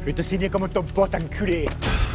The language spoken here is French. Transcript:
Je vais te signer comme ton pote enculé.